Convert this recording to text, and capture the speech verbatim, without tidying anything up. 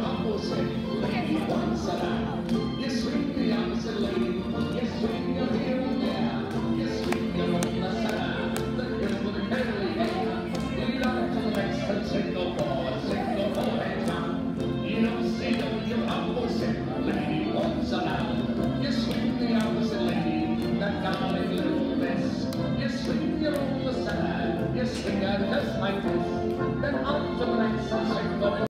opposite lady once around. You swing the opposite lady, you swing your here and there, you swing your on the side, the girl with the curly hair. Lead on to the next and single boy, single boy town. You don't see them, you opposite lady once around. You swing the opposite lady, that darling little miss. You swing your on the side, you swing her just like this, then on to the next and single boy.